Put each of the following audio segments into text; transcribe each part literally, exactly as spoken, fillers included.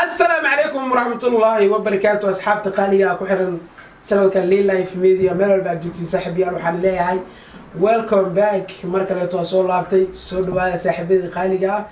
السلام عليكم ورحمة الله وبركاته أصحاب تقالية كحرن channel كان لي لايف ميديا ميرل بعد جبتي صاحبي أنا وحنا لي هاي ويلكم باك مركز يتواصل لابتي سود ويا صاحبي قالية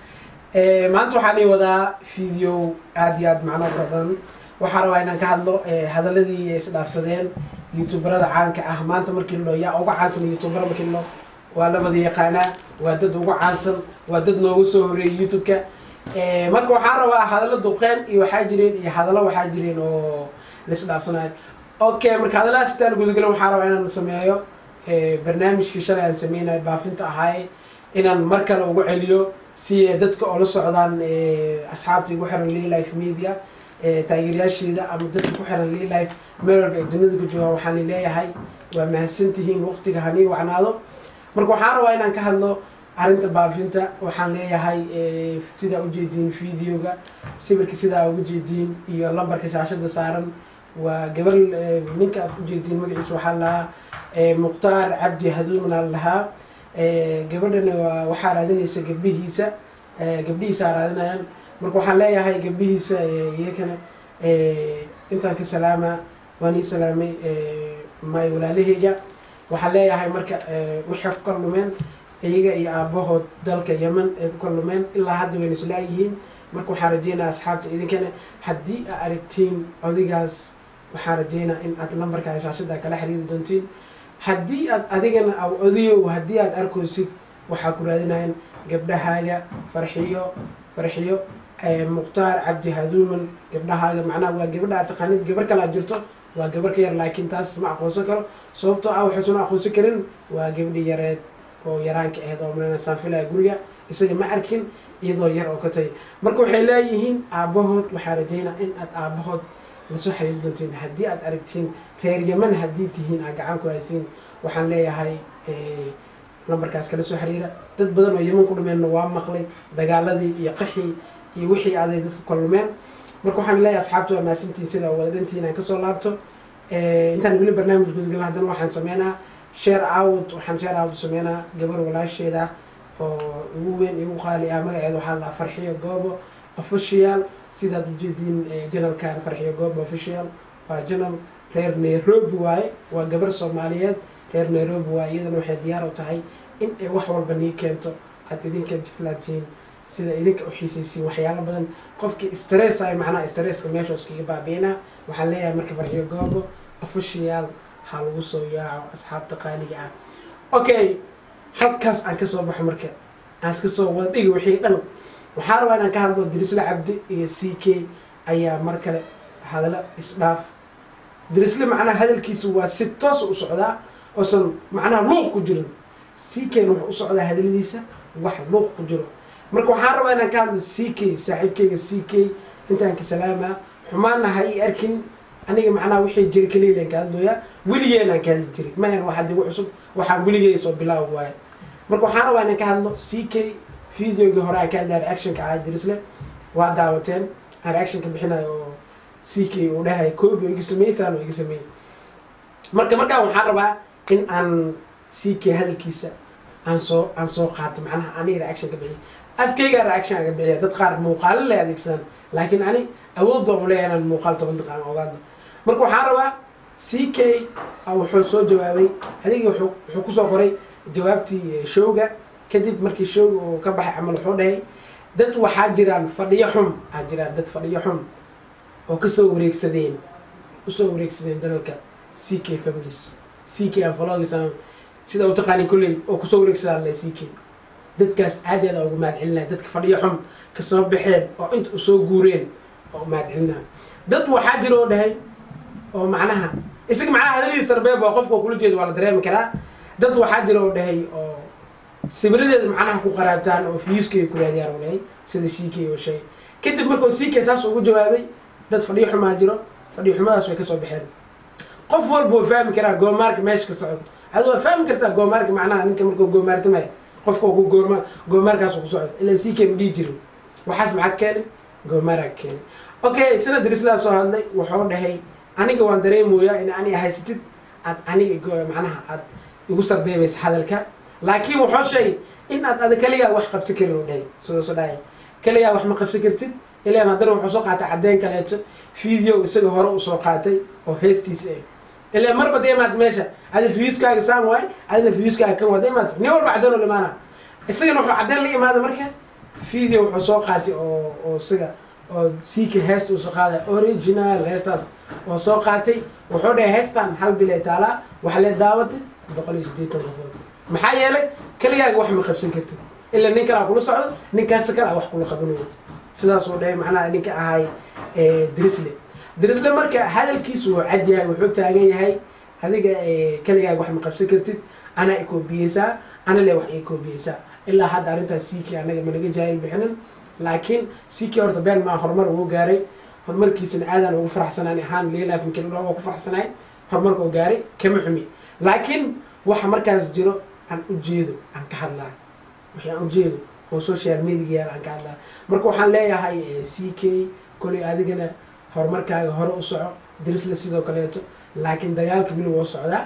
ما أنتوا حني وذا فيديو عاديات معنا فرضاً وحروا إن كهذا هذا الذي يصدق صدين يوتيوبر هذا عن كأه ما أنتوا مركين له يا أوقع عاصم يوتيوبر مركين له ولا بدي قناة ودد أوقع عاصم ودد نوصل يوتيوب ك marka waxaan rabaa hadallo duqeen iyo waxa jireen iyo hadallo waxa jireen oo la isdhaafsanayo okay marka hadalada sidaan guud galan waxaan rabaa inaan sameeyo ee barnaamijkii shalay aan sameeyay baafinta ahay inaan mar kale ugu celiyo si dadka oo la socdaan ee asxaabta igu xiran Lay Life Media ee taageerayaasheeda ama dadka ku xiran Lay Life meel bay dunida ku jooga waxaan leeyahay waa mahadsantihiin waqtiga hani wacnaado marka waxaan rabaa inaan ka hadlo arinta baafinta waxaan leeyahay ee sida u jeedin fiidiyoga sawirka sida ugu jeedin iyo lambarka shaashada saaran waa gabar ninkaas u jeedin magaciisa waxa la ee Muqtaar Cabdi Haduuman laha ee gabadhana waxa raadinaysa gabdhihiisa ee gabdhihiisa raadinayaan marka waxaan leeyahay gabdhihiisa iyakana ee intaan ka salaama waan ii salaamay ee may walaalahayga waxaan leeyahay marka wixii ku kalumeen iyaga iyo aabahood dalka Yemen ee ku kulmeen ilaa hadda way islaayihiin marka waxaan rajeenaa asxaabta idinkana hadii aad aragtiin odigaas waxaan rajeenaa in aad lambarka shaashada kala xiriiri doontiin hadii aad adigana aw odiyo hadii aad arkoosid waxa ku raadinayaan gabdhahaaga farxiyo farxiyo ee Muqtaar Cabdi Haduuman gabdhahaaga macnaha waa gabadha taqaanid gabar kala jirto waa gabar ka yar laakiin taas ma aqoonsan karo sababtoo ah waxa soo aqoonsan karin waa gabadhi yareed oo yaraanka ah oo marna saafilaa guriga isaga ma arkin iyadoo yar oo ka tay marka waxay leeyihiin aabahood waxa rajeynaa in aad aabahood la soo xiriir doontiin hadii aad aragtiin reer Yemen hadii tihiin aad gacan ku haysiin waxaan leeyahay ee lambarkaas kala soo xiriira dad badan oo Yemen ku dhumeen waa maqlay dagaaladii iyo qaxii iyo wixii aad dadku kulmeen marka waxaan leeyahay asxaabtu waa maasantiin sida wada dhantiin aan ka soo laabto ee intaan wili barnaamij gudgal hadan waxaan sameynaa share out waxaan share out sameynaa gabar walaasheeda oo ugu weyn ugu qaali ah magaceedu waxa la farxiyo goobo official sida u jeedin channel kan farxiyo goobo official waa channel reer Nairobi waay waa gabar Soomaaliyeed reer Nairobi waay iyadana waxay diyaar u tahay in ay wax walba nii keento aad idinka jeclaatiin sida idinka u xiisaysiin waxyaalo badan qofkii stress ay macnaha stresska meesha iskaga baabiina waxaan leeyahay marka farxiyo goobo official حلو سويا أصحاب تقالية. أوكي حكاس عن كسر بحمرك عن كسر ودي وحيد أنا وحارب أنا كهذا درس العبد سي كي أي مركلة هذا لا إسلاف درس لي معنا هذا الكيس هو ستة وصعدة أصلا معنا لوح كجرن سي كي نوح وصعدة هذا اللي ليسه واحد لوح كجرن مرك وحارب أنا كهذا سي كي صاحب كي سي كي أنت عنك سلامة حمانا هاي أركن أنا معنا وحي جري كليلين كهذا يا ولينا كهذا جري ما هي واحد يوصل واحد ولي يصوب بلا واحد مركو حاروا أنا كهذا سي كي فيديو جهراء كهذا رياكشن كعاد درسله واحد دعوتين رياكشن كبحنا سي كي وده كوب ويجسمي ثانو ويجسمي مركو مركو حاروا إن أن سي كي هذا الكيسة أنصو أنصو خاتم عنها أنا رياكشن كبحي أفكي رياكشن كبحي تتقارب مقال لا هذيك سنة لكن أنا أوضح ولا أنا المقال تبغى تقارن أوغادنا marka waxaan rabaa C K aw wuxuu soo jawaabay adiga wuxuu wuxuu ku soo qoray jawaabtii showga kadib markii showga uu ka baxay amal wuxuu dhahay dad waxa jiraan fadhiyo xum ah jiraan dad fadhiyo xum oo ka soo wareegsadeen u soo wareegsadeen dalka C K families C K aan follow-gisan sida uu taqaani kulay oo ku soo wareegsadaan la C K dadkaas aad aad ugu mahadcelinaa dadka fadhiyo xum ka soo baxeen oo inta u soo guureen oo mahadcelinaa dad waxa jiro dhahay oo macnaha isaga macnaha hadalii sarbeeb oo qofku kula jeedo wala dareemi karaa dad waxa jira oo dhahay oo sawiradeeda macnaha ku qaraabtaan oo fiiskay ku raadiyaan oo dhahay sida C K oo shay kadib markuu C K saas ugu jawaabay dad fadhiyo xumaa jiro fadhiyo xumadaas way ka soo baxeen qof walba oo fahmi kara goomarka meesha ka socdo adoo fahmi kartaa goomarka macnaha ninka markuu goomartamay qofku ugu goorma goomarkaas ku socdo ilaa C K midii jiro waxaas maxaa keenay goomarka keenay okay sanad drisla soo hadlay wuxuu dhahay aniga waan dareemoyaa in ani haysatid aad aniga macnaha aad igu sarbeebaysa hadalka laakiin wuxuu shay in aad aad kaliya wax qabsi karin oo dhahay soo soo dhahay kaliya wax ma qabsi kartid ilaan haddana wuxuu soo qaatay caddeyn kaleeto video isaga hore usoo qaatay oo heestiisa ah ilaan marba dee imaad meesha adi viewskaaga saan waay adina viewskaaga kan wada imaad nin walba caddeyn oo limaana isagana wuxuu caddeyn la imaada marka video wuxuu soo qaatay oo oo isaga oo siika heesta usoo qaaday original heestaas oo soo qaatay wuxuu dhahay heestan hal bilay taalaa waxa lee daawaday boqol iyo siddeetan qofood maxaa yeelay kaligaaga wax ma qabsan kartid ilaa nin kalaa kula socdo ninkaas kale wax kula qabanayo sidaas oo dhahay macnaha ninka ahay Drisle Drisle marka hadalkiisu waa cad yahay wuxuu taagan yahay adiga kaligaaga wax ma qabsan kartid ana i koobiyeysaa ana lee wax i koobiyeysaa ilaa hadda arrintaas siiki anaga ma naga jaahil bixinin laakiin siiki horta been ma horumar uu gaaray horumarkiisana aadan ugu faraxsanaan ahaan leeyahay mumkin loo ku faraxsanaay horumarka uu gaaray kama xumi laakiin waxa markaas jiro aan u jeedo aan ka hadlaa waxaan u jeedo oo social media aan ka hadlaa marka waxaan leeyahay C K kulli adigana horumarkaaga hore u soco Drisle sidoo kaleeto laakiin dagaalka wili wuu socdaa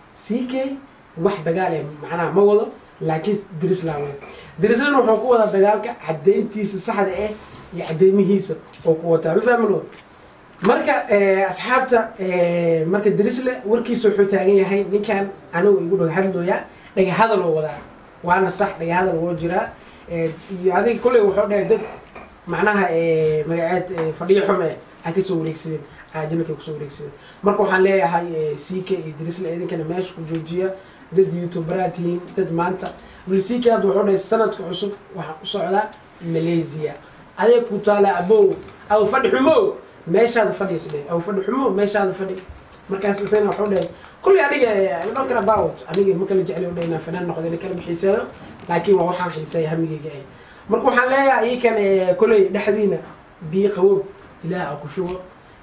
C K wax dagaal ah macnaha ma wado laakiin Drisle waa Drisle wuxuu ku wada dagaalka cadeyntiisa saxda ah iyo cadeymihiisa oo ku wata ma fahmino marka asxaabta marka Drisle warkiisa wuxuu taagan yahay ninkan anigu igu dhaga hadlooya dhaga hadal oo wada waana sax dhaga hadal oo jira iyo adiga kulay wuxuu dhahay dad macnaha magaceed fadhiyo xume aan ka soo wareegsadeen aajinka ku soo wareegsadeen marka waxaan leeyahay C K iyo Drisle idinkana meesha ku joojiya dad youtuberaatiin dad maanta wali C K aad wuxuu dhahay sanadka cusub waxa u socda Malaysia adeeg ku taala abo aw fadhi xumo meeshaad fadhiisay aw fadhi xumo meeshaad fadhi markaas isagana wuxuu dhahay kulli aniga I don't care about aniga ma kala jecel oo dhayna fanaan noqday kala bixiisayo laakiin waa waxaan xiisay hamigeyga ah marka waxaan leeyahay kan kulli dhaxdiina bi qawow ilaa ku shubo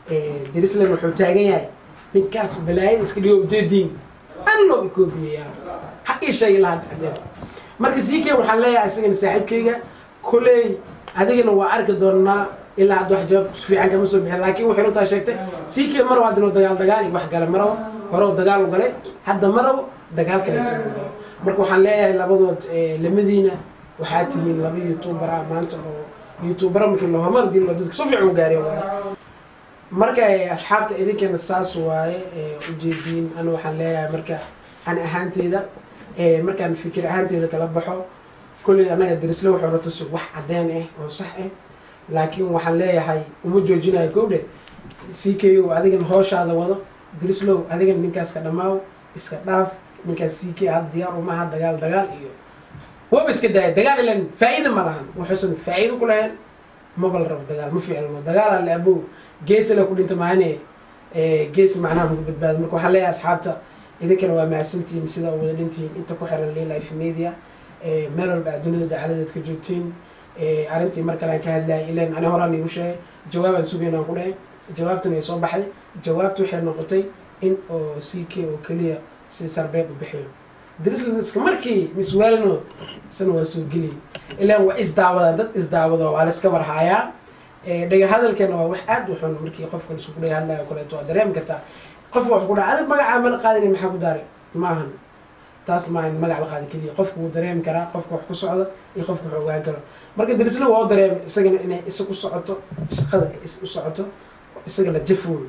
Drisle wuxuu taagan yahay ninkaas balaayay iska dhigo jeedin aan loo koobiyaa xaqii shay la hadda marka C K waxaan leeyahay isagana saaxiibkeyga kulli adigana waa arki doonaa ilaa hadda wax jawaab fiican kama soo bixin laakiin wuxuu runtaa sheegtay C K mar waa dino dagaal dagaal wax gala maro hore dagaal u galay hadda maro dagaal kale intuu galay marka waxaan leeyahay labadood lamadiina waxaa tihiin laba youtuber ah maanta oo youtuber markii loo hormar dilo dadka soo fiican u gaareen waay marka asxaabta idinkana saas waaye u jeedin ana waxaan leeyahay marka aan ahaanteeda markaan fikir ahaanteeda kala baxo kulli anaga Drisle wuxuu rato wax cadeen ah oo sax ah laakiin waxaan leeyahay uma joojinayo kowde C K oo adigan hooshaada wado Drisle adigan ninkaas ka dhamaaw iska dhaaf ninkaas C K had diyaar uma ha dagaal dagaal iyo waba iska daay dagaal ilan faa'iido ma lahan wuxuusan faa'iido ku lahayn ma bal rab dagaal ma fiicno dagaal la abo gees la ku dhinta maane ee gees macnaha ugu badbaad marka waxa leeyahay asxaabta idinkana waa maasantiin sida wada dhintiin inta ku xiran Life Media ee meel walba adduunada dacaladeed ka joogtiin ee arintii marka la ka hadlay ilaan ana horaan igu sheegay jawaab suugeena ku dhahay jawaabtuna ay soo baxay jawaabtu waxay noqotay in oo C K oo kaliya si sarbeeb u bixiyo Drisle iska markii miswaalno san waa soo geli ilaan waa is daawadaan dad is daawado waa la iska warhaaya ee dhaga hadalkeena waa wax aad u xun markii qofka isku dhaga hadlayo kale to dareem kartaa qof wax ku dhaca adag magaca ma qaadin maxaa ku daaray maahan taas ma in magac la qaadi kaliya qofku uu dareem karaa qofku wax ku socdo iyo qofku wax ogaan karo marka Drisle waa dareem isagana inay isagu socoto shaqada is u socoto isaga la jafuul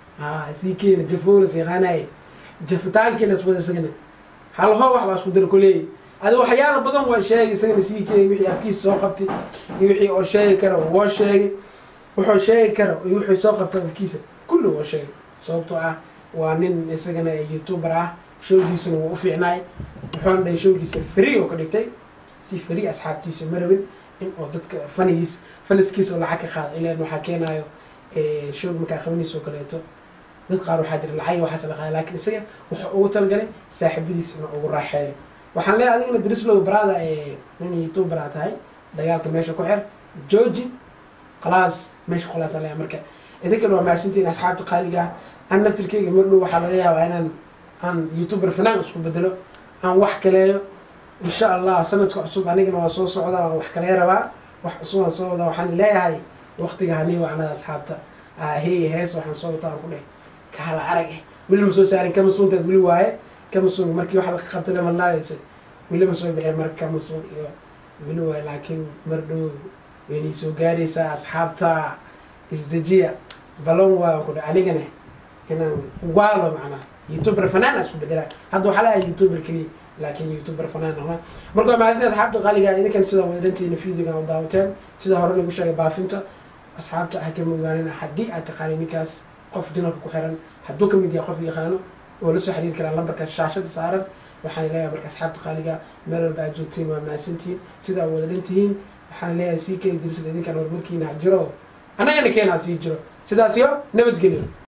ah C K la jafuul si qanay jaftaan kale iswada isagana hal hoo wax baas ku dir kulay adu waxyaalo badan waa sheegay isagana C K wixii afkiis soo qabtay iyo wixii oo sheegay karo waa sheegay wuxuu sheegay karo iyo wixii soo qabtay afkiisa kullu waa sheegay sababtoo ah waa nin isagana youtuber ah showgiisana wuu u fiicnaay wuxuu dhay showgiisa free oo ka dhigtay si free asxaabtiisa marabin in oo dadka fanigiis faniskiisa oo lacag ka qaado ilaa waxa keenayo ee show marka qabanayso kaleeto dad qaar waxa jira lacag waxa la qaaday laakiin isaga waxa uu talgalay saaxiibadiisa inuu ugu raaxeeyo waxaan leeyahay adigna Drisle brada ee nin youtuber ah tahay dagaalka meesha ku xir jooji خلاص meesha khalaas la marka idinkana waa maasintiin asxaabta qaaliga aan naftirkeyga mar dhow waxa laga yaabaa inaan aan youtuber fanaan isku bedelo aan wax kaleeyo insha Allah sanadka cusub anigana waa soo socda wax kale rabaa wax cusub aan soo wada waxaan leeyahay waqtiga hani waa anada asxaabta ah hey hees waxaan soo wataa ku dheh kala arag wili ma soo saarin kama suunteed wili waaye kama suun markii waxa la qabtay lama laayay wili ma soo bixin marka kama suun iyo wili waaye laakiin mar dhow ويني سو غاريسا أصحابتا إزدجية بلون وكل أنيجنه هنا والله معنا يوتيوبر فنان أسمع بدلا هذا حلا يوتيوبر كلي لكن يوتيوبر فنان هنا مركو ما أصحاب أصحابتا غالي إذا كان سيدا ودنتي إن فيديو كانوا داوتين سيدا هرني بوشة بافنتا أصحابتا حكموا قالنا حدي أتقالي نكاس قف دينك كحرن حدوك مديا قف يخانو ولسه حديد كلام لمبرك الشاشة صارت وحنا لا مركز أصحابتا قاليجا مرر بعد جوتين وما سنتين سيدا ودنتين وحنا لا سيكي درس الذين كانوا مركين عجرو أنا يعني كان عسيجرو سيدا سيو نبت قليل